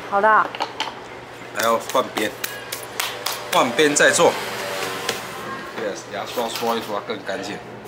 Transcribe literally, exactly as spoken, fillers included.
好的。 还要换边，换边再做。Yes，牙刷刷一刷更干净。